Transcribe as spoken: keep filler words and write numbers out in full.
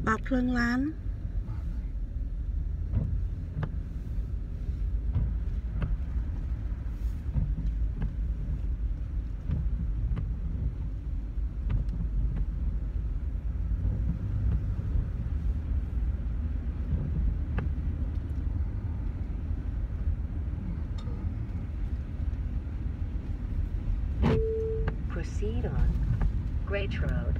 បើកភ្លើងឡាន Proceed on Great Road.